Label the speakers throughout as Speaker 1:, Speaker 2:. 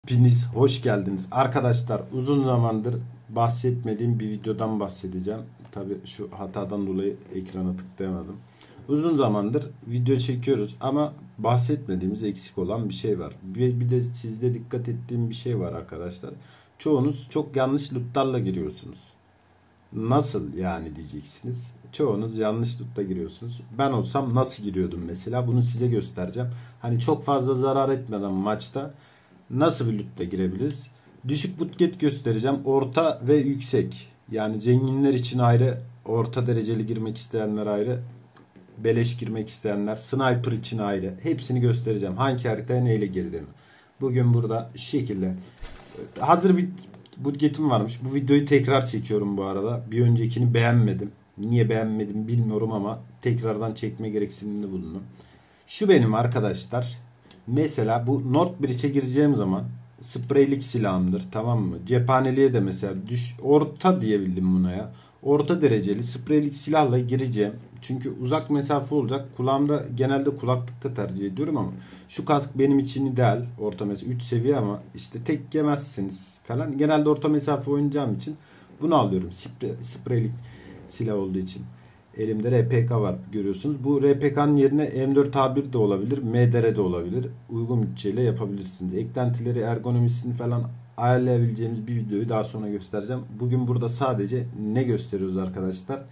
Speaker 1: Hepiniz hoş geldiniz. Arkadaşlar uzun zamandır bahsetmediğim bir videodan bahsedeceğim. Tabi şu hatadan dolayı ekrana tıklayamadım. Uzun zamandır video çekiyoruz ama bahsetmediğimiz eksik olan bir şey var. Bir de sizde dikkat ettiğim bir şey var arkadaşlar. Çoğunuz çok yanlış lootlarla giriyorsunuz. Nasıl yani diyeceksiniz. Çoğunuz yanlış lootla giriyorsunuz. Ben olsam nasıl giriyordum mesela, bunu size göstereceğim. Hani çok fazla zarar etmeden maçta nasıl bir lootla girebiliriz? Düşük budget göstereceğim. Orta ve yüksek. Yani zenginler için ayrı, orta dereceli girmek isteyenler ayrı, beleş girmek isteyenler, sniper için ayrı. Hepsini göstereceğim. Hangi haritaya neyle girdiğimi. Bugün burada şu şekilde. Hazır bir budgetim varmış. Bu videoyu tekrar çekiyorum bu arada. Bir öncekini beğenmedim. Niye beğenmedim bilmiyorum ama tekrardan çekme gereksiniminde bulundum. Şu benim arkadaşlar. Mesela bu Northbridge'e gireceğim zaman spreylik silahımdır, tamam mı? Cephaneliğe de mesela orta diyebildim buna ya. Orta dereceli spreylik silahla gireceğim. Çünkü uzak mesafe olacak. Kulağımda genelde kulaklıkta tercih ediyorum ama şu kask benim için ideal. Orta mesafe 3 seviye ama işte tek yemezsiniz falan. Genelde orta mesafe oynayacağım için bunu alıyorum. Spreylik silah olduğu için. Elimde RPK var, görüyorsunuz. Bu RPK'nın yerine M4A1 de olabilir, MDR de olabilir. Uygun bütçeyle yapabilirsiniz. Eklentileri, ergonomisini falan ayarlayabileceğimiz bir videoyu daha sonra göstereceğim. Bugün burada sadece ne gösteriyoruz arkadaşlar?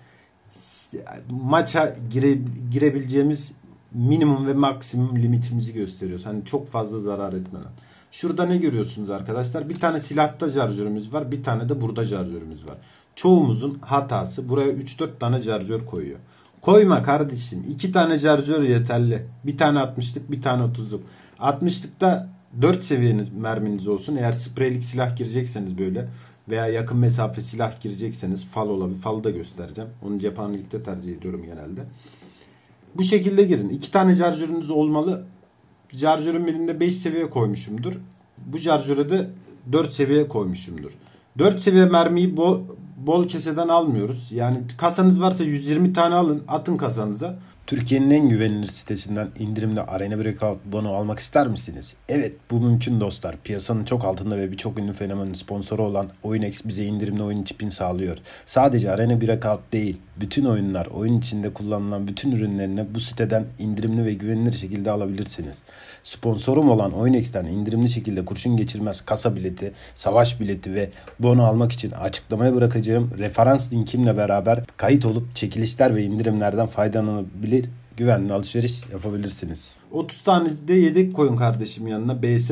Speaker 1: Maça girebileceğimiz minimum ve maksimum limitimizi gösteriyoruz. Hani çok fazla zarar etmeden. Şurada ne görüyorsunuz arkadaşlar? Bir tane silahta şarjörümüz var. Bir tane de burada şarjörümüz var. Çoğumuzun hatası buraya 3-4 tane şarjör koyuyor. Koyma kardeşim. 2 tane şarjör yeterli. Bir tane 60'lık, bir tane 30'luk. 60'lıkta 4 seviyeniz merminiz olsun. Eğer spreylik silah girecekseniz böyle veya yakın mesafe silah girecekseniz fal olabilir. Falı da göstereceğim. Onu cephanelikte tercih ediyorum genelde. Bu şekilde girin. 2 tane şarjörünüz olmalı. Şarjörün birinde 5 seviye koymuşumdur. Bu şarjöre de 4 seviye koymuşumdur. 4 seviye mermiyi bol keseden almıyoruz. Yani kasanız varsa 120 tane alın, atın kasanıza. Türkiye'nin en güvenilir sitesinden indirimli Arena Breakout Bono almak ister misiniz? Evet, bu mümkün dostlar. Piyasanın çok altında ve birçok ünlü fenomenin sponsoru olan OyunX bize indirimli oyun çipini sağlıyor. Sadece Arena Breakout değil, bütün oyunlar, oyun içinde kullanılan bütün ürünlerini bu siteden indirimli ve güvenilir şekilde alabilirsiniz. Sponsorum olan OyunX'ten indirimli şekilde kurşun geçirmez kasa bileti, savaş bileti ve bono almak için açıklamaya bırakacağım referans linkimle beraber kayıt olup çekilişler ve indirimlerden faydalanabilir, güvenli alışveriş yapabilirsiniz. 30 tane de yedek koyun kardeşim yanına, BS.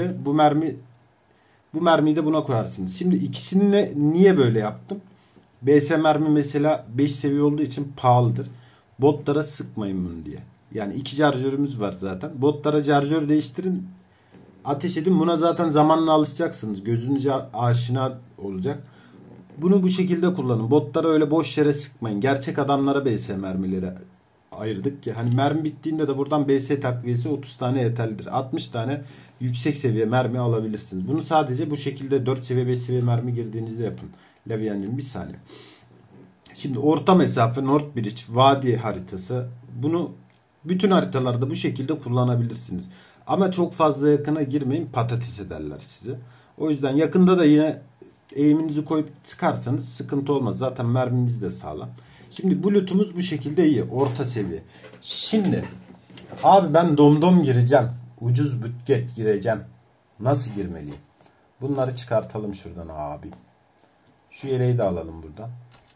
Speaker 1: Bu mermiyi de buna koyarsınız. Şimdi ikisini niye böyle yaptım? BS mermi mesela 5 seviye olduğu için pahalıdır. Botlara sıkmayın bunu diye. Yani 2 şarjörümüz var zaten. Botlara şarjör değiştirin. Ateş edin. Buna zaten zamanla alışacaksınız. Gözünüze aşina olacak. Bunu bu şekilde kullanın. Botlara öyle boş yere sıkmayın. Gerçek adamlara BS mermileri ayırdık ki hani mermi bittiğinde de buradan BS takviyesi 30 tane yeterlidir. 60 tane yüksek seviye mermi alabilirsiniz. Bunu sadece bu şekilde 4 seviye 5 seviye mermi girdiğinizde yapın. Leviyancığım bir saniye. Şimdi orta mesafe Northbridge vadi haritası, bunu bütün haritalarda bu şekilde kullanabilirsiniz. Ama çok fazla yakına girmeyin, patates ederler sizi. O yüzden yakında da yine eğiminizi koyup sıkarsanız sıkıntı olmaz. Zaten mermimiz de sağlam. Şimdi bu lootumuz bu şekilde iyi. Orta seviye. Şimdi abi ben domdom gireceğim. Ucuz budget gireceğim. Nasıl girmeliyim? Bunları çıkartalım şuradan abi. Şu yeleği de alalım buradan.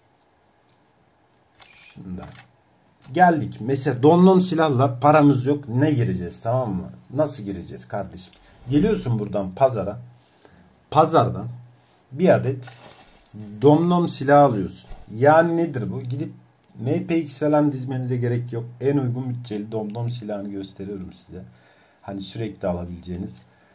Speaker 1: Şundan. Geldik. Mesela domdom silahla paramız yok. Ne gireceğiz, tamam mı? Nasıl gireceğiz kardeşim? Geliyorsun buradan pazara. Pazardan bir adet domdom silah alıyorsun. Yani nedir bu? Gidip MPX falan dizmenize gerek yok. En uygun bütçeli domdom silahını gösteriyorum size. Hani sürekli alabileceğiniz.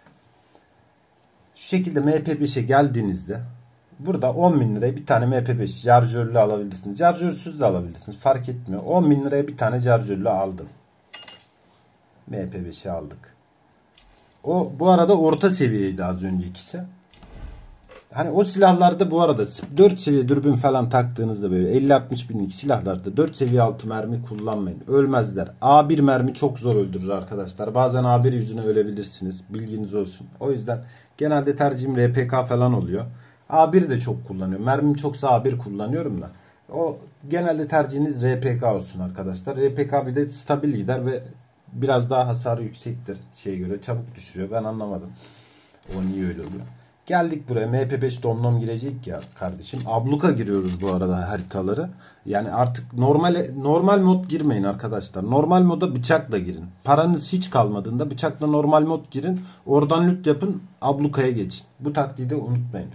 Speaker 1: Şu şekilde MP5'e geldiğinizde burada 10.000 liraya bir tane MP5 şarjörlü alabilirsiniz. Şarjörsüz de alabilirsiniz. Fark etmiyor. 10.000 liraya bir tane şarjörlü aldım. MP5'i aldık. O bu arada orta seviyeydi az öncekisi. Hani o silahlarda bu arada 4 seviye dürbün falan taktığınızda böyle 50-60 binlik silahlarda 4 seviye altı mermi kullanmayın. Ölmezler. A1 mermi çok zor öldürür arkadaşlar. Bazen A1 yüzüne ölebilirsiniz. Bilginiz olsun. O yüzden genelde tercihim RPK falan oluyor. A1 de çok kullanıyorum. Mermim çoksa A1 kullanıyorum da. O genelde tercihiniz RPK olsun arkadaşlar. RPK bir de stabil gider ve biraz daha hasarı yüksektir şeye göre. Çabuk düşürüyor. Ben anlamadım. O niye öyle oluyor? Geldik buraya. MP5 domdom girecek ya kardeşim. Abluka giriyoruz bu arada haritaları. Yani artık normal mod girmeyin arkadaşlar. Normal moda bıçakla girin. Paranız hiç kalmadığında bıçakla normal mod girin. Oradan loot yapın. Ablukaya geçin. Bu taktiği de unutmayın.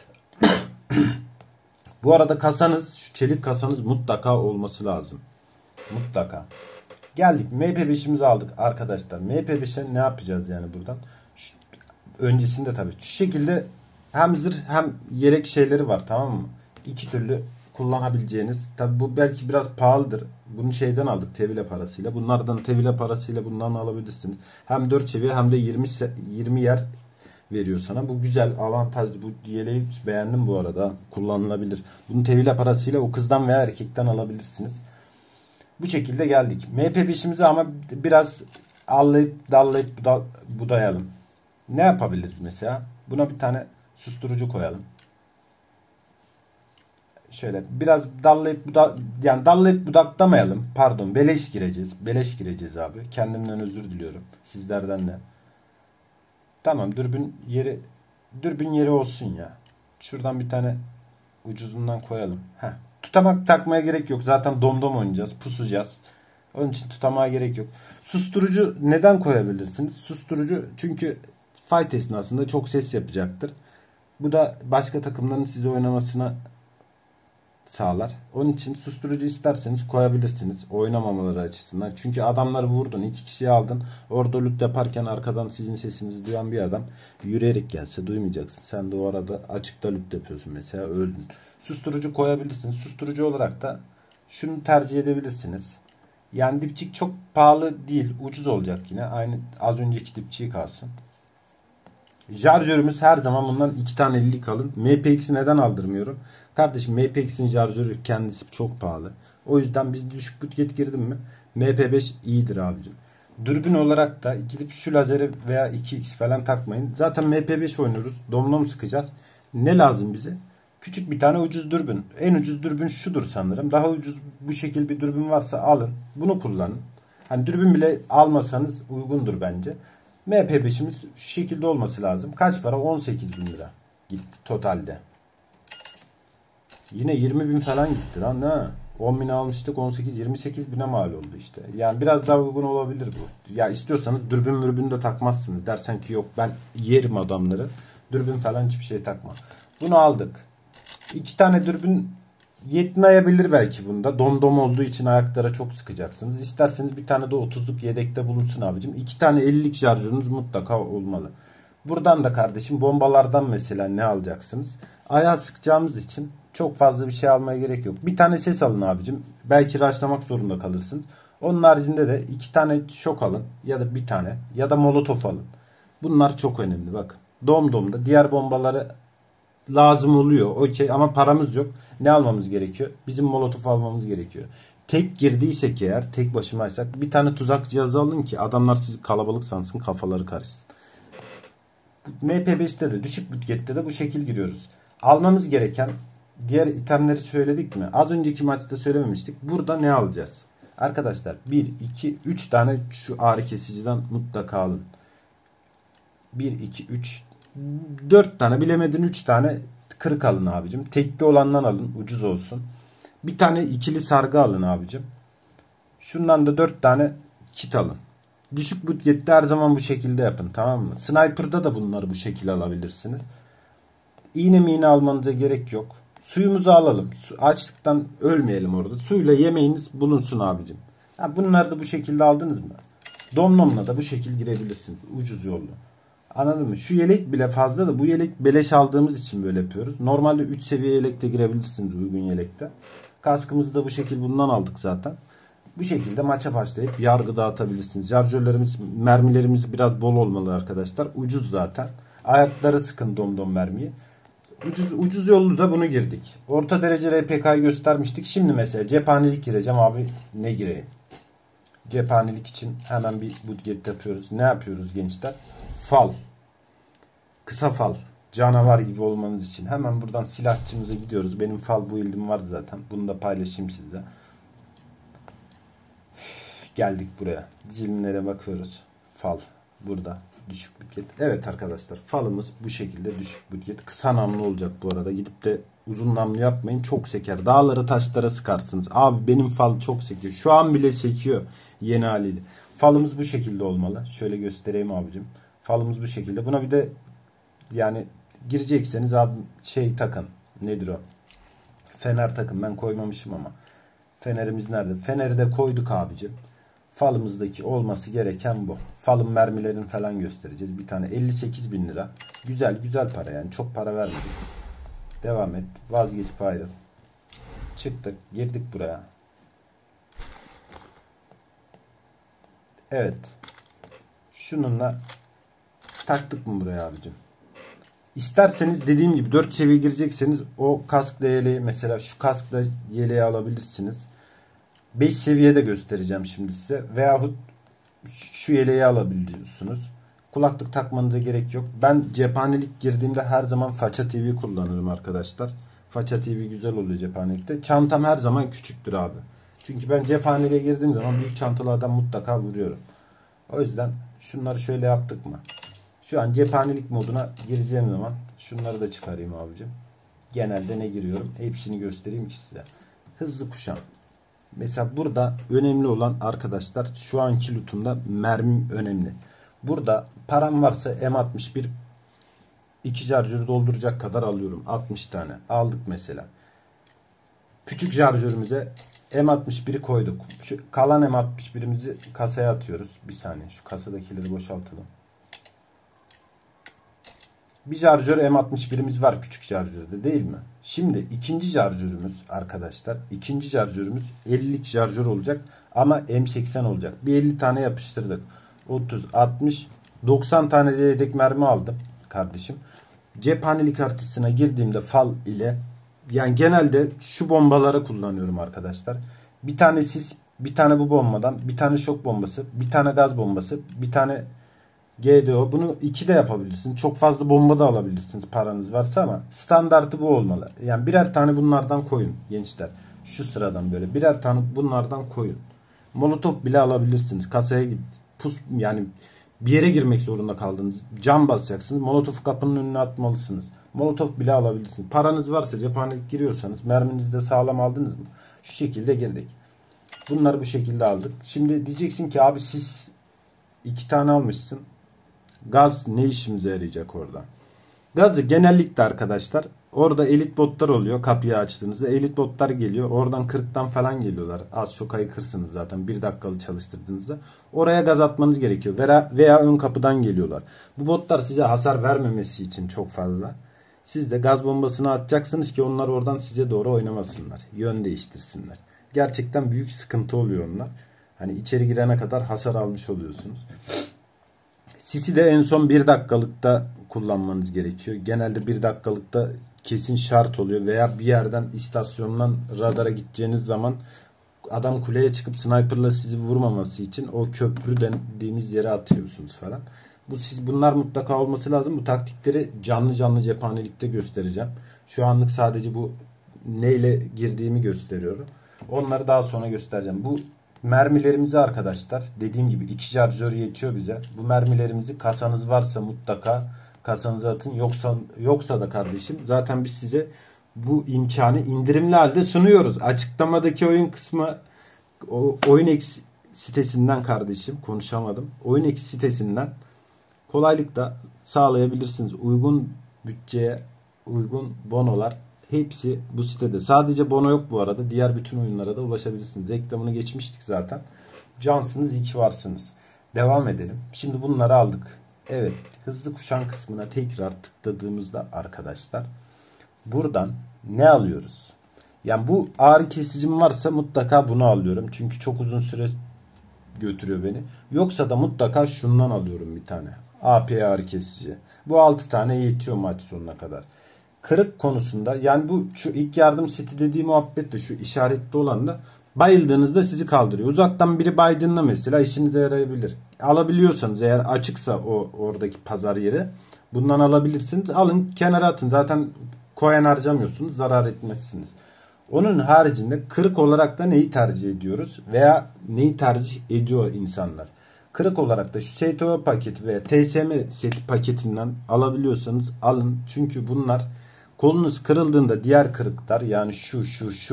Speaker 1: Bu arada kasanız, şu çelik kasanız mutlaka olması lazım. Mutlaka. Geldik. MP5'imizi aldık arkadaşlar. MP5'e ne yapacağız yani buradan? Öncesinde tabii. Şu şekilde hem zırh hem yelek şeyleri var, tamam mı? İki türlü kullanabileceğiniz. Tabii bu belki biraz pahalıdır. Bunu şeyden aldık tevile parasıyla. Bunlardan tevile parasıyla bundan alabilirsiniz. Hem 4 seviye hem de 20 yer veriyor sana. Bu güzel, avantajlı. Bu yeleği beğendim bu arada. Kullanılabilir. Bunu tevile parasıyla o kızdan veya erkekten alabilirsiniz. Bu şekilde geldik. MP5'imizi ama biraz allayıp dallayıp budayalım. Ne yapabiliriz mesela? Buna bir tane susturucu koyalım. Şöyle biraz dallayıp budaklamayalım. Pardon, beleş gireceğiz. Beleş gireceğiz abi. Kendimden özür diliyorum. Sizlerden de. Tamam, dürbün yeri olsun ya. Şuradan bir tane ucuzundan koyalım. Heh. Tutamak takmaya gerek yok. Zaten domdom oynayacağız. Pusacağız. Onun için tutamağa gerek yok. Susturucu neden koyabilirsiniz? Susturucu çünkü fight esnasında çok ses yapacaktır. Bu da başka takımların size oynamasına sağlar. Onun için susturucu isterseniz koyabilirsiniz. Oynamamaları açısından. Çünkü adamları vurdun. 2 kişiyi aldın. Orada loot yaparken arkadan sizin sesinizi duyan bir adam yürüyerek gelse duymayacaksın. Sen de o arada açıkta loot yapıyorsun mesela, öldün. Susturucu koyabilirsiniz. Susturucu olarak da şunu tercih edebilirsiniz. Yani dipçik çok pahalı değil. Ucuz olacak yine. Aynı az önceki dipçiği kalsın. Şarjörümüz her zaman bundan 2 tane 50'lik alın. MPX'i neden aldırmıyorum? Kardeşim MPX'in şarjörü kendisi çok pahalı. O yüzden biz düşük bütçet girdim mi MP5 iyidir abicim. Dürbün olarak da gidip şu lazeri veya 2x falan takmayın. Zaten MP5 oynuyoruz. Domdom sıkacağız. Ne lazım bize? Küçük bir tane ucuz dürbün. En ucuz dürbün şudur sanırım. Daha ucuz bu şekil bir dürbün varsa alın. Bunu kullanın. Hani dürbün bile almasanız uygundur bence. MP5'imiz şu şekilde olması lazım. Kaç para? 18.000 lira totalde. Yine 20.000 falan gitti lan, ne? 10.000 almıştık, 28.000'e mal oldu işte. Yani biraz daha uygun olabilir bu. Ya istiyorsanız dürbün de takmazsınız. Dersen ki yok ben yerim adamları. Dürbün falan hiçbir şey takma. Bunu aldık. 2 tane dürbün yetmeyebilir belki bunda. Domdom olduğu için ayaklara çok sıkacaksınız. İsterseniz bir tane de 30'luk yedekte bulunsun abicim. 2 tane 50'lik şarjörünüz mutlaka olmalı. Buradan da kardeşim bombalardan mesela ne alacaksınız? Ayağa sıkacağımız için çok fazla bir şey almaya gerek yok. Bir tane ses alın abicim. Belki rushlamak zorunda kalırsınız. Onun haricinde de 2 tane şok alın. Ya da bir tane. Ya da molotof alın. Bunlar çok önemli bakın. Domdom'da diğer bombaları lazım oluyor. Okey, ama paramız yok. Ne almamız gerekiyor? Bizim molotof almamız gerekiyor. Tek girdiysek eğer, tek başımaysak bir tane tuzak cihazı alın ki adamlar sizi kalabalık sansın, kafaları karışsın. MP5'te de düşük bütçette de bu şekil giriyoruz. Almamız gereken diğer itemleri söyledik mi? Az önceki maçta söylememiştik. Burada ne alacağız? Arkadaşlar 1, 2, 3 tane şu ağrı kesiciden mutlaka alın. 1, 2, 3, 4 tane, bilemedin 3 tane kırık alın abicim. Tekli olandan alın, ucuz olsun. Bir tane ikili sargı alın abicim. Şundan da 4 tane kit alın. Düşük bütçette her zaman bu şekilde yapın, tamam mı? Sniper'da da bunları bu şekilde alabilirsiniz. İğne miğne almanıza gerek yok. Suyumuzu alalım. Açlıktan ölmeyelim orada. Suyla yemeğiniz bulunsun abicim. Bunları da bu şekilde aldınız mı? Domnomla da bu şekilde girebilirsiniz. Ucuz yollu. Anladın mı? Şu yelek bile fazla da bu yelek beleş aldığımız için böyle yapıyoruz. Normalde 3 seviye yelekte girebilirsiniz, uygun yelekte. Kaskımızı da bu şekilde bundan aldık zaten. Bu şekilde maça başlayıp yargı dağıtabilirsiniz. Şarjörlerimiz, mermilerimiz biraz bol olmalı arkadaşlar. Ucuz zaten. Ayakları sıkın domdom mermiyi. Ucuz yollu da bunu girdik. Orta derece RPK'yı göstermiştik. Şimdi mesela cephanelik gireceğim abi. Ne gireyim? Cephanelik için hemen bir budget yapıyoruz. Ne yapıyoruz gençler? Fal. Kısa fal. Canavar gibi olmanız için. Hemen buradan silahçımıza gidiyoruz. Benim fal bu ildim var zaten. Bunu da paylaşayım size. Geldik buraya. Dizilimlere bakıyoruz. Fal. Burada. Düşük budget. Evet arkadaşlar. Falımız bu şekilde düşük budget. Kısa namlu olacak bu arada. Gidip de uzun namlu yapmayın. Çok seker. Dağları taşlara sıkarsınız. Abi benim fal çok sekiyor. Şu an bile sekiyor. Yeni haliyle. Falımız bu şekilde olmalı. Şöyle göstereyim abicim. Falımız bu şekilde. Buna bir de yani girecekseniz abi şey takın. Nedir o? Fener takın. Ben koymamışım ama. Fenerimiz nerede? Feneri de koyduk abicim. Falımızdaki olması gereken bu. Falın mermilerini falan göstereceğiz. Bir tane 58.000 lira. Güzel para yani. Çok para vermedik. Devam et. Vazgeçip ayrıl. Çıktık. Girdik buraya. Evet. Şununla taktık mı buraya abicim? İsterseniz dediğim gibi 4 seviye girecekseniz o kaskla yeleği mesela şu kaskla yeleği alabilirsiniz. 5 seviye de göstereceğim şimdi size. Veyahut şu yeleği alabiliyorsunuz. Kulaklık takmanıza gerek yok. Ben cephanelik girdiğimde her zaman Faça TV kullanırım arkadaşlar. Faça TV güzel oluyor cephanelikte. Çantam her zaman küçüktür abi. Çünkü ben cephaneliğe girdiğim zaman büyük çantalardan mutlaka vuruyorum. O yüzden şunları şöyle yaptık mı? Şu an cephanelik moduna gireceğim zaman şunları da çıkarayım abicim. Genelde ne giriyorum? Hepsini göstereyim ki size. Hızlı kuşan. Mesela burada önemli olan arkadaşlar şu anki lootumda mermim önemli. Burada param varsa M61 2 şarjörü dolduracak kadar alıyorum. 60 tane aldık mesela. Küçük şarjörümüze M61'i koyduk. Şu kalan M61'imizi kasaya atıyoruz. Bir saniye şu kasadakileri boşaltalım. Bir şarjör M61'imiz var küçük şarjörde değil mi? Şimdi ikinci şarjörümüz arkadaşlar. İkinci şarjörümüz 50'lik şarjör olacak. Ama M80 olacak. Bir 50 tane yapıştırdık. 30, 60, 90 tane de yedek mermi aldım kardeşim. Cephanelik artısına girdiğimde fal ile yani genelde şu bombaları kullanıyorum arkadaşlar. Bir tane sis, bir tane bu bombadan, bir tane şok bombası, bir tane gaz bombası, bir tane GDO. Bunu 2 de yapabilirsiniz. Çok fazla bomba da alabilirsiniz paranız varsa ama standartı bu olmalı. Yani birer tane bunlardan koyun gençler. Şu sıradan böyle birer tane bunlardan koyun. Molotof bile alabilirsiniz. Kasaya git. Yani bir yere girmek zorunda kaldınız. Cam basacaksınız. Molotof kapının önüne atmalısınız. Molotof bile alabilirsiniz. Paranız varsa cephanelik giriyorsanız merminizi de sağlam aldınız mı? Şu şekilde girdik. Bunları bu şekilde aldık. Şimdi diyeceksin ki abi siz 2 tane almışsın. Gaz ne işimize yarayacak orada? Gazı genellikle arkadaşlar orada elit botlar oluyor. Kapıyı açtığınızda elit botlar geliyor. Oradan 40'tan falan geliyorlar. Az çok ayıkırsınız zaten 1 dakikalı çalıştırdığınızda. Oraya gaz atmanız gerekiyor. Veya ön kapıdan geliyorlar. Bu botlar size hasar vermemesi için çok fazla. Siz de gaz bombasını atacaksınız ki onlar oradan size doğru oynamasınlar. Yön değiştirsinler. Gerçekten büyük sıkıntı oluyor onlar. Hani içeri girene kadar hasar almış oluyorsunuz. Sisi de en son 1 dakikalıkta kullanmanız gerekiyor. Genelde 1 dakikalıkta kesin şart oluyor. Veya bir yerden istasyondan radara gideceğiniz zaman adam kuleye çıkıp sniperla sizi vurmaması için o köprü dediğimiz yere atıyorsunuz falan. Bunlar mutlaka olması lazım. Bu taktikleri canlı cephanelikte göstereceğim. Şu anlık sadece bu neyle girdiğimi gösteriyorum. Onları daha sonra göstereceğim. Bu mermilerimizi arkadaşlar dediğim gibi 2 şarjör yetiyor bize. Bu mermilerimizi kasanız varsa mutlaka kasanıza atın. Yoksa da kardeşim zaten biz size bu imkanı indirimli halde sunuyoruz. Açıklamadaki oyun kısmı OyunX sitesinden kardeşim konuşamadım. OyunX sitesinden kolaylıkla sağlayabilirsiniz. Uygun bütçeye uygun bonolar hepsi bu sitede. Sadece bono yok bu arada. Diğer bütün oyunlara da ulaşabilirsiniz. Reklamını geçmiştik zaten. Cansınız, iyi ki varsınız. Devam edelim. Şimdi bunları aldık. Evet. Hızlı kuşan kısmına tekrar tıkladığımızda arkadaşlar buradan ne alıyoruz? Yani bu ağrı kesicim varsa mutlaka bunu alıyorum. Çünkü çok uzun süre götürüyor beni. Yoksa da mutlaka şundan alıyorum bir tane. AP ağrı kesici. Bu 6 tane yetiyor maç sonuna kadar. kırık konusunda, yani bu şu ilk yardım seti dediği muhabbet de şu işaretli olan da, bayıldığınızda sizi kaldırıyor. Uzaktan biri baydığında mesela işinize yarayabilir. Alabiliyorsanız eğer, açıksa o oradaki pazar yeri, bundan alabilirsiniz. Alın, kenara atın. Zaten coin harcamıyorsunuz. Zarar etmezsiniz. Onun haricinde kırık olarak da neyi tercih ediyoruz? Veya neyi tercih ediyor insanlar? Kırık olarak da şu STO paketi veya TSM seti paketinden alabiliyorsanız alın. Çünkü bunlar kolunuz kırıldığında diğer kırıklar, yani şu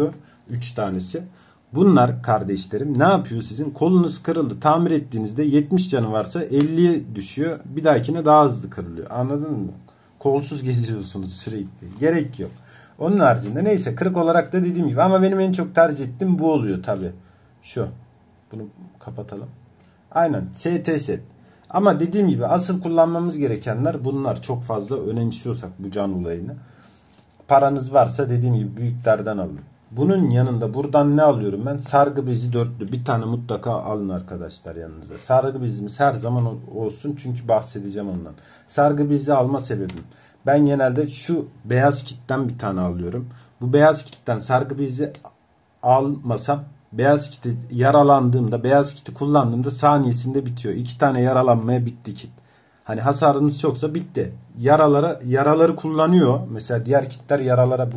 Speaker 1: 3 tanesi, bunlar kardeşlerim ne yapıyor sizin? Kolunuz kırıldı, tamir ettiğinizde 70 canı varsa 50'ye düşüyor. Bir dahakine daha hızlı kırılıyor. Anladın mı? Kolsuz geziyorsunuz sürekli. Gerek yok. Onun haricinde neyse, kırık olarak da dediğim gibi, ama benim en çok tercih ettiğim bu oluyor tabi. Şu. Bunu kapatalım. Aynen. ST set. Ama dediğim gibi asıl kullanmamız gerekenler bunlar. Çok fazla önemsiyorsak bu can olayını. Paranız varsa dediğim gibi büyüklerden alın. Bunun yanında buradan ne alıyorum ben? Sargı bezi dörtlü. Bir tane mutlaka alın arkadaşlar yanınıza. Sargı bezimiz her zaman olsun. Çünkü bahsedeceğim ondan. Sargı bezi alma sebebim, ben genelde şu beyaz kitten bir tane alıyorum. Bu beyaz kitten sargı bezi almasam, beyaz kiti yaralandığımda, beyaz kiti kullandığımda saniyesinde bitiyor. 2 tane yaralanmaya bitti kit. Hani hasarınız çoksa bitti. Yaraları kullanıyor. Mesela diğer kitler yaralara,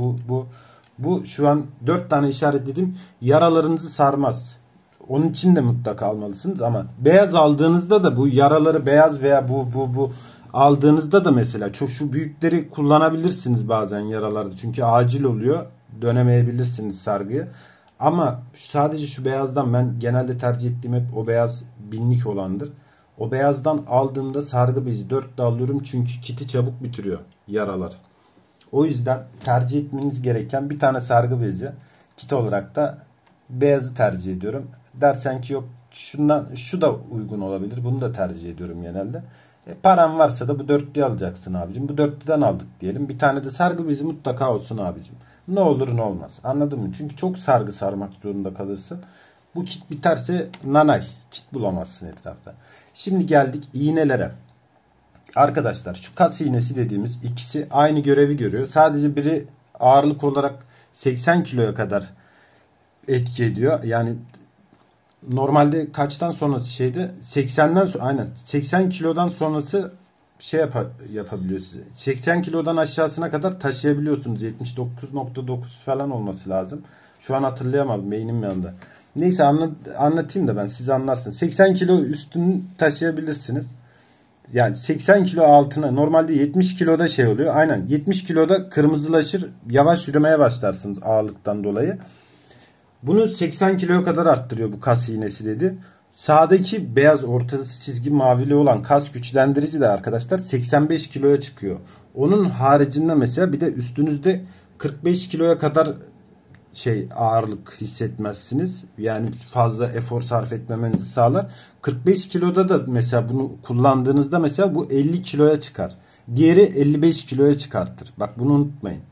Speaker 1: bu şu an 4 tane işaretledim. Yaralarınızı sarmaz. Onun için de mutlaka almalısınız, ama beyaz aldığınızda da bu yaraları, beyaz veya bu aldığınızda da mesela çok şu büyükleri kullanabilirsiniz bazen yaralarda. Çünkü acil oluyor. Dönemeyebilirsiniz sargıyı. Ama sadece şu beyazdan ben genelde tercih ettiğim hep o beyaz binlik olandır. O beyazdan aldığımda sargı bezi 4 de alıyorum. Çünkü kiti çabuk bitiriyor yaralar. O yüzden tercih etmeniz gereken bir tane sargı bezi. Kit olarak da beyazı tercih ediyorum. Dersen ki yok şu da uygun olabilir. Bunu da tercih ediyorum genelde. Paran varsa da bu dörtlüyü alacaksın abicim. Bu dörtlüden aldık diyelim. Bir tane de sargı bezi mutlaka olsun abicim. Ne olur ne olmaz. Anladın mı? Çünkü çok sargı sarmak zorunda kalırsın. Bu kit biterse nanay. Kit bulamazsın etrafta. Şimdi geldik iğnelere. Arkadaşlar şu kas iğnesi dediğimiz ikisi aynı görevi görüyor. Sadece biri ağırlık olarak 80 kiloya kadar etki ediyor. Yani normalde kaçtan sonrası şeyde 80'den sonra, aynen 80 kilodan sonrası yapabiliyor size. 80 kilodan aşağısına kadar taşıyabiliyorsunuz. 79.9 falan olması lazım. Şu an hatırlayamadım, beynim yanında. Neyse anlatayım da ben, siz anlarsınız. 80 kilo üstünü taşıyabilirsiniz. Yani 80 kilo altına, normalde 70 kiloda şey oluyor. Aynen 70 kiloda kırmızılaşır, yavaş yürümeye başlarsınız ağırlıktan dolayı. Bunu 80 kiloya kadar arttırıyor bu kas iğnesi dedi. Sağdaki beyaz ortası çizgi mavili olan kas güçlendirici de arkadaşlar 85 kiloya çıkıyor. Onun haricinde mesela bir de üstünüzde 45 kiloya kadar ağırlık hissetmezsiniz. Yani fazla efor sarf etmemenizi sağlar. 45 kiloda da mesela bunu kullandığınızda mesela bu 50 kiloya çıkar. Diğeri 55 kiloya çıkartır. Bak bunu unutmayın.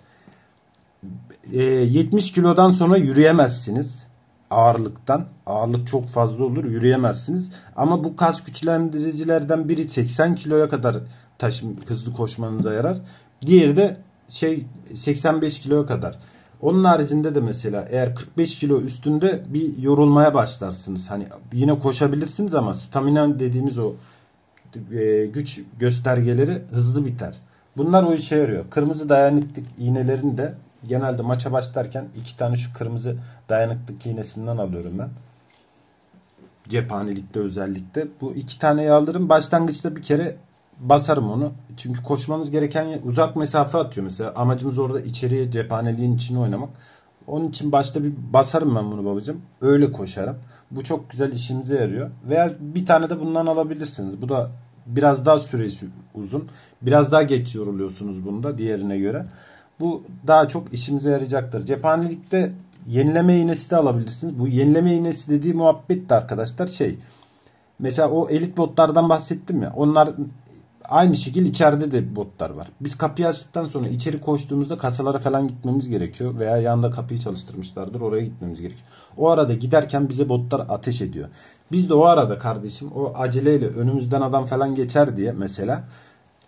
Speaker 1: 70 kilodan sonra yürüyemezsiniz. Ağırlıktan. Ağırlık çok fazla olur. Yürüyemezsiniz. Ama bu kas güçlendiricilerden biri 80 kiloya kadar hızlı koşmanıza yarar. Diğeri de 85 kiloya kadar. Onun haricinde de mesela eğer 45 kilo üstünde bir yorulmaya başlarsınız. Hani yine koşabilirsiniz ama stamina dediğimiz o güç göstergeleri hızlı biter. Bunlar o işe yarıyor. Kırmızı dayanıklık iğnelerini de genelde maça başlarken 2 tane şu kırmızı dayanıklık iğnesinden alıyorum ben. Cephanelikte özellikle. Bu 2 taneyi alırım. Başlangıçta bir kere basarım onu. Çünkü koşmamız gereken uzak mesafe atıyor mesela. Amacımız orada içeriye, cephaneliğin içine oynamak. Onun için başta bir basarım ben bunu babacığım. Öyle koşarım. Bu çok güzel işimize yarıyor. Veya bir tane de bundan alabilirsiniz. Bu da biraz daha süresi uzun. Biraz daha geç yoruluyorsunuz bunda diğerine göre. Bu daha çok işimize yarayacaktır. Cephanelikte yenileme iğnesi de alabilirsiniz. Bu yenileme iğnesi dediği muhabbet de arkadaşlar mesela o elit botlardan bahsettim ya. Onlar aynı şekilde içeride de botlar var. Biz kapıyı açtıktan sonra içeri koştuğumuzda kasalara falan gitmemiz gerekiyor. Veya yanında kapıyı çalıştırmışlardır. Oraya gitmemiz gerekiyor. O arada giderken bize botlar ateş ediyor. Biz de o arada kardeşim o aceleyle önümüzden adam falan geçer diye mesela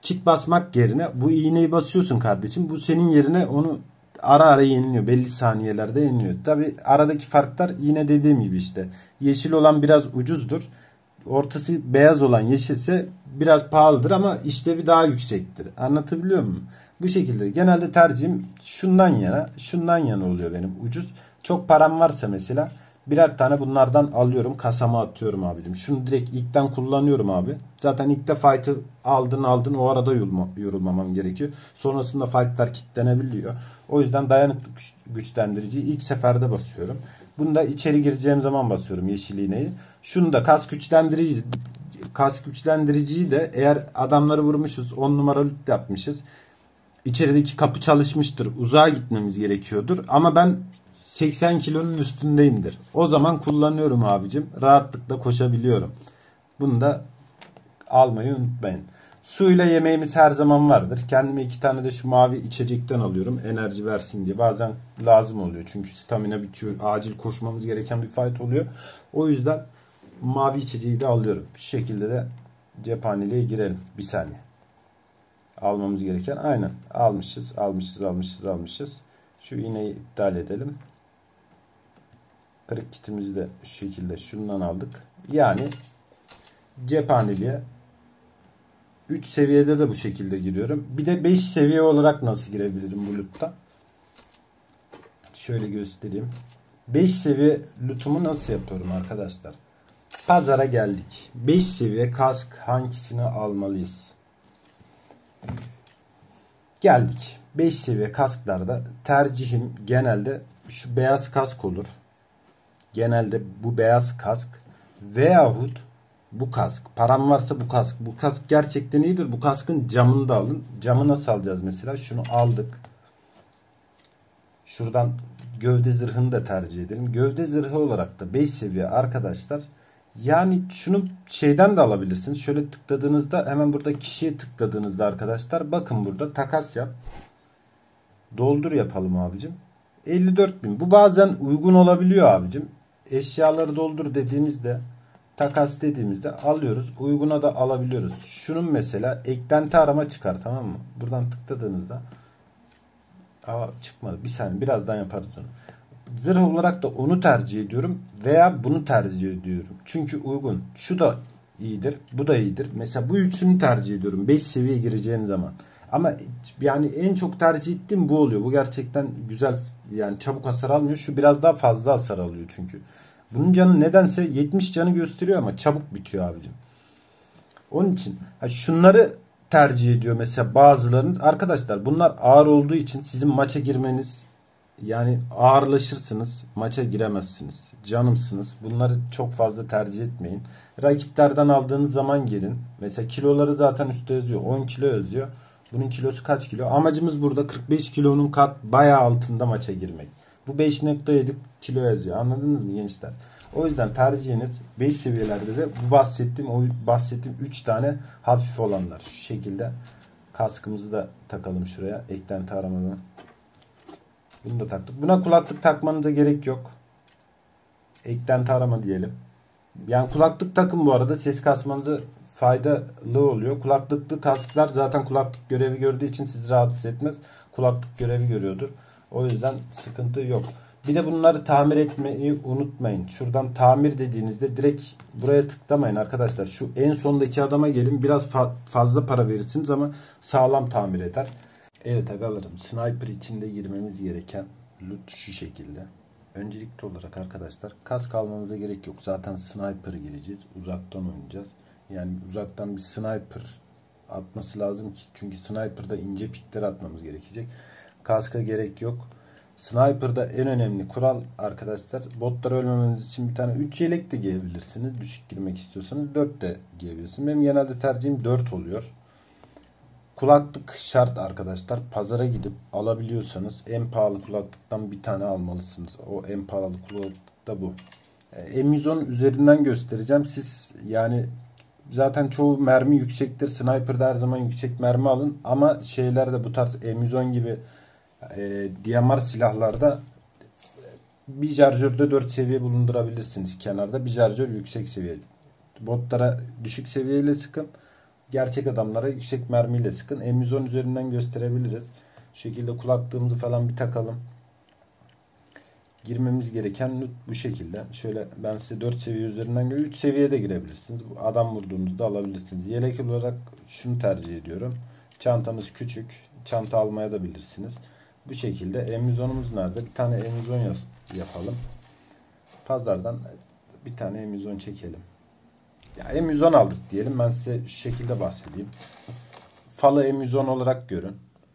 Speaker 1: kit basmak yerine bu iğneyi basıyorsun kardeşim. Bu senin yerine onu ara ara yeniliyor. Belli saniyelerde yeniliyor. Tabi aradaki farklar yine dediğim gibi işte. Yeşil olan biraz ucuzdur. Ortası beyaz olan yeşilse biraz pahalıdır ama işlevi daha yüksektir. Anlatabiliyor muyum? Bu şekilde. Genelde tercihim şundan yana oluyor benim. Ucuz. Çok param varsa mesela birer tane bunlardan alıyorum. Kasama atıyorum abicim. Şunu direkt ilkten kullanıyorum abi. Zaten ilkte fight'ı aldın o arada yorulmamam gerekiyor. Sonrasında fight'lar kilitlenebiliyor. O yüzden dayanıklı güçlendiriciyi ilk seferde basıyorum. Bunu da içeri gireceğim zaman basıyorum yeşil iğneyi. Şunu da kas güçlendiriciyi de eğer adamları vurmuşuz 10 numara loot yapmışız. İçerideki kapı çalışmıştır. Uzağa gitmemiz gerekiyordur. Ama ben 80 kilonun üstündeyimdir. O zaman kullanıyorum abicim. Rahatlıkla koşabiliyorum. Bunu da almayı unutmayın. Suyla yemeğimiz her zaman vardır. Kendime 2 tane de şu mavi içecekten alıyorum. Enerji versin diye. Bazen lazım oluyor. Çünkü stamina bitiyor. Acil koşmamız gereken bir fight oluyor. O yüzden mavi içeceği de alıyorum. Şu şekilde de cephaneliğe girelim. Bir saniye. Almamız gereken. Aynen. Almışız. Şu iğneyi iptal edelim. Kırık kitimizi de şu şekilde şundan aldık. Yani cephaneliğe 3 seviyede de bu şekilde giriyorum. Bir de 5 seviye olarak nasıl girebilirim bu loot'ta? Şöyle göstereyim. 5 seviye loot'umu nasıl yapıyorum arkadaşlar? Pazara geldik. 5 seviye kask hangisini almalıyız? Geldik. 5 seviye kasklarda tercihim genelde şu beyaz kask olur. Genelde bu beyaz kask veyahut bu kask. Param varsa bu kask. Bu kask gerçekten iyidir. Bu kaskın camını da alın. Camı nasıl alacağız mesela? Şunu aldık. Şuradan gövde zırhını da tercih edelim. Gövde zırhı olarak da 5 seviye arkadaşlar. Yani şunu şeyden de alabilirsiniz. Şöyle tıkladığınızda hemen burada kişiye tıkladığınızda arkadaşlar bakın burada takas yap. Doldur yapalım abicim. 54.000. Bu bazen uygun olabiliyor abicim. Eşyaları doldur dediğimizde takas dediğimizde alıyoruz. Uyguna da alabiliyoruz. Şunun mesela eklenti arama çıkar, tamam mı? Buradan tıkladığınızda çıkmadı. Bir saniye, birazdan yaparız onu. Zırh olarak da onu tercih ediyorum veya bunu tercih ediyorum. Çünkü uygun. Şu da iyidir. Bu da iyidir. Mesela bu üçünü tercih ediyorum. 5 seviye gireceğim zaman. Ama yani en çok tercih ettiğim bu oluyor. Bu gerçekten güzel. Yani çabuk hasar almıyor. Şu biraz daha fazla hasar alıyor çünkü. Bunun canı nedense 70 canı gösteriyor ama çabuk bitiyor abicim. Onun için şunları tercih ediyor mesela bazılarınız. Arkadaşlar bunlar ağır olduğu için sizin maça girmeniz, yani ağırlaşırsınız, maça giremezsiniz. Canımsınız. Bunları çok fazla tercih etmeyin. Rakiplerden aldığınız zaman girin. Mesela kiloları zaten üstte yazıyor. 10 kilo yazıyor. Bunun kilosu kaç kilo? Amacımız burada 45 kilonun bayağı altında maça girmek. Bu 5.7 kilo yazıyor. Anladınız mı gençler? O yüzden tercihiniz 5 seviyelerde de bu bahsettiğim 3 tane hafif olanlar. Şu şekilde kaskımızı da takalım şuraya. Eklenti aramadan. Bunu da taktık. Buna kulaklık takmanıza gerek yok. Eklenti arama diyelim. Yani kulaklık takın bu arada. Ses kasmanıza faydalı oluyor. Kulaklıklı kasklar zaten kulaklık görevi gördüğü için sizi rahatsız etmez. Kulaklık görevi görüyordur. O yüzden sıkıntı yok. Bir de bunları tamir etmeyi unutmayın. Şuradan tamir dediğinizde direkt buraya tıklamayın arkadaşlar. Şu en sondaki adama gelin. Biraz fazla para verirsiniz ama sağlam tamir eder. Evet agalarım, sniper içinde girmemiz gereken loot şu şekilde. Öncelikli olarak arkadaşlar kask almamıza gerek yok. Zaten sniper gireceğiz. Uzaktan oynayacağız. Yani uzaktan bir sniper atması lazım ki. Çünkü sniper'da ince pikler atmamız gerekecek. Kaska gerek yok. Sniper'da en önemli kural arkadaşlar, botları ölmemeniz için bir tane 3 yelek de giyebilirsiniz. Düşük girmek istiyorsanız 4 de giyebilirsiniz. Benim genelde tercihim 4 oluyor. Kulaklık şart arkadaşlar. Pazara gidip alabiliyorsanız en pahalı kulaklıktan bir tane almalısınız. O en pahalı kulaklık da bu. M110 üzerinden göstereceğim. Siz yani zaten çoğu mermi yüksektir. Sniper'da her zaman yüksek mermi alın. Ama şeylerde bu tarz M110 gibi DMR silahlarda bir şarjörde 4 seviye bulundurabilirsiniz kenarda. Bir şarjör yüksek seviye. Botlara düşük seviyeyle sıkın. gerçek adamlara yüksek mermiyle sıkın. M110 üzerinden gösterebiliriz. Şu şekilde kulaklığımızı falan bir takalım. Girmemiz gereken loot bu şekilde. Şöyle ben size 4 seviye üzerinden göre 3 seviyede girebilirsiniz. Adam vurduğunuzda alabilirsiniz. Yelek olarak şunu tercih ediyorum. Çantamız küçük. Çanta almaya da bilirsiniz. Bu şekilde M110'umuz nerede? Bir tane M110 yapalım. Pazardan bir tane M110 çekelim. Ya M110 aldık diyelim. Ben size şu şekilde bahsedeyim. Fal'ı M110 olarak görün.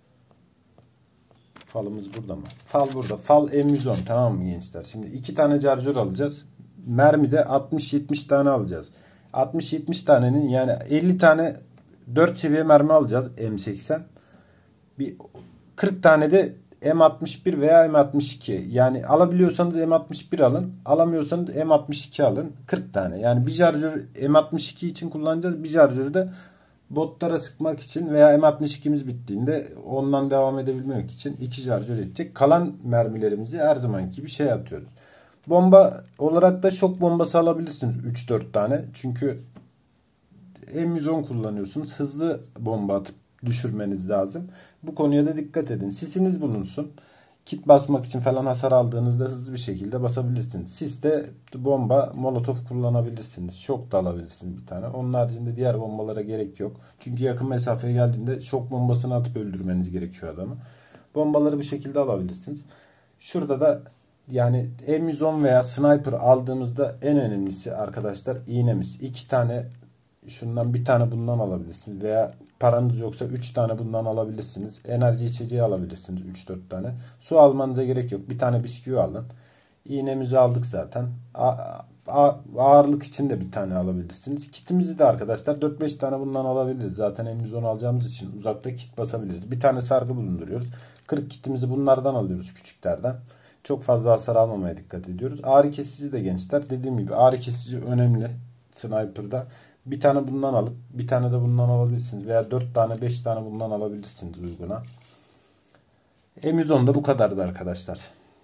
Speaker 1: Falımız burada mı? Fal burada. Fal M110, tamam mı gençler? Şimdi 2 tane charger alacağız. Mermi de 60-70 tane alacağız. 60-70 tanenin yani 50 tane 4 seviye mermi alacağız M80. Bir 40 tane de M61 veya M62. Yani alabiliyorsanız M61 alın. Alamıyorsanız M62 alın. 40 tane. Yani bir charger M62 için kullanacağız. Bir charger'ı da botlara sıkmak için veya M62'miz bittiğinde ondan devam edebilmek için 2 charger edecek. Kalan mermilerimizi her zamanki gibi şey atıyoruz. Bomba olarak da şok bombası alabilirsiniz 3-4 tane. Çünkü M110 kullanıyorsunuz. Hızlı bomba atıp düşürmeniz lazım. Bu konuya da dikkat edin. Sisiniz bulunsun. Kit basmak için falan hasar aldığınızda hızlı bir şekilde basabilirsiniz. Siste bomba, molotof kullanabilirsiniz. Şok da alabilirsiniz bir tane. Onun haricinde diğer bombalara gerek yok. Çünkü yakın mesafeye geldiğinde şok bombasını atıp öldürmeniz gerekiyor adamı. Bombaları bu şekilde alabilirsiniz. Şurada da yani M110 veya sniper aldığımızda en önemlisi arkadaşlar iğnemiz. 2 tane şundan, bir tane bundan alabilirsiniz veya paranız yoksa 3 tane bundan alabilirsiniz. Enerji içeceği alabilirsiniz 3-4 tane. Su almanıza gerek yok. Bir tane bisküvi alın. İğnemizi aldık zaten. Ağırlık için de bir tane alabilirsiniz. Kitimizi de arkadaşlar 4-5 tane bundan alabiliriz. Zaten M110 alacağımız için uzakta kit basabiliriz. Bir tane sargı bulunduruyoruz. 40 kitimizi bunlardan alıyoruz, küçüklerden. Çok fazla hasar almamaya dikkat ediyoruz. Ağrı kesici de gençler. Dediğim gibi ağrı kesici önemli sniper'da. Bir tane bundan alıp bir tane de bundan alabilirsiniz. Veya 4 tane 5 tane bundan alabilirsiniz uyguna. M110'da bu kadardı arkadaşlar.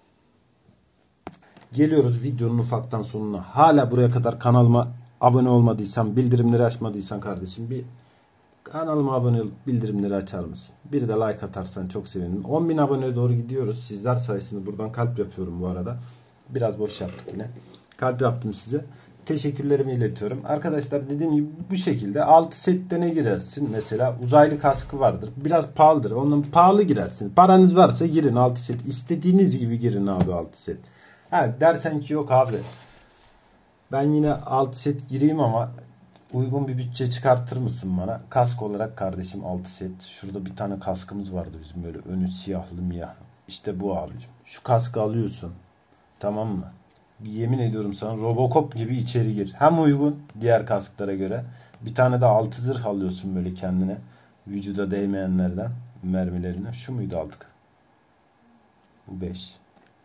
Speaker 1: Geliyoruz videonun ufaktan sonuna. Hala buraya kadar kanalıma abone olmadıysan, bildirimleri açmadıysan kardeşim bir kanalıma abone olup bildirimleri açar mısın? Bir de like atarsan çok sevinirim. 10.000 aboneye doğru gidiyoruz. Sizler sayesinde buradan kalp yapıyorum bu arada. Biraz boş yaptık yine. Kalp yaptım size. Teşekkürlerimi iletiyorum. Arkadaşlar dediğim gibi bu şekilde 6 sette ne girersin? Mesela uzaylı kaskı vardır. Biraz pahalıdır. Ondan pahalı girersin. Paranız varsa girin 6 set. İstediğiniz gibi girin abi 6 set. Ha, dersen ki yok abi ben yine 6 set gireyim ama uygun bir bütçe çıkartır mısın bana? Kask olarak kardeşim 6 set. Şurada bir tane kaskımız vardı bizim böyle önü siyahlı miyah. İşte bu abicim. Şu kaskı alıyorsun. Tamam mı? Yemin ediyorum sana Robocop gibi içeri gir. Hem uygun diğer kasklara göre. Bir tane de 6 zırh alıyorsun böyle kendine. Vücuda değmeyenlerden mermilerine. Şu muydu aldık? Bu 5.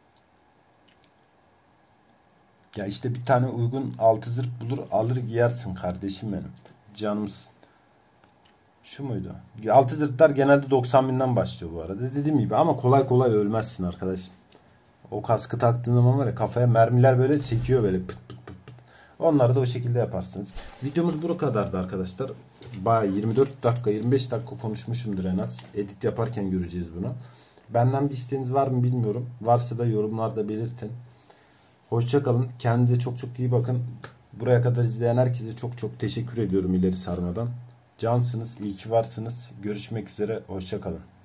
Speaker 1: Ya işte bir tane uygun 6 zırh bulur alır giyersin kardeşim benim. Canımsın. Şu muydu? 6 zırhlar genelde 90.000'den başlıyor bu arada. Dediğim gibi ama kolay kolay ölmezsin arkadaş. O kaskı taktığın zaman var ya kafaya mermiler böyle çekiyor böyle pıt pıt pıt pıt. Onları da o şekilde yaparsınız. Videomuz bu kadardı arkadaşlar. Bayağı 24 dakika 25 dakika konuşmuşumdur en az. Edit yaparken göreceğiz bunu. Benden bir isteğiniz var mı bilmiyorum. Varsa da yorumlarda belirtin. Hoşça kalın. Kendinize çok çok iyi bakın. Buraya kadar izleyen herkese çok çok teşekkür ediyorum ileri sarmadan. Cansınız. İyi ki varsınız. Görüşmek üzere. Hoşça kalın.